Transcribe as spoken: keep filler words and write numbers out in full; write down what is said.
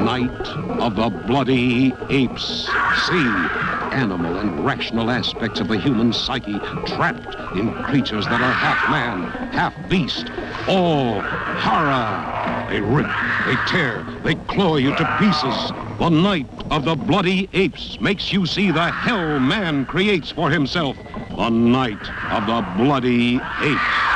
night of the Bloody Apes. See animal and rational aspects of the human psyche trapped in creatures that are half man, half beast, all horror. They rip, they tear, they claw you to pieces. The night of the Bloody Apes makes you see the hell man creates for himself. The night of the Bloody Apes.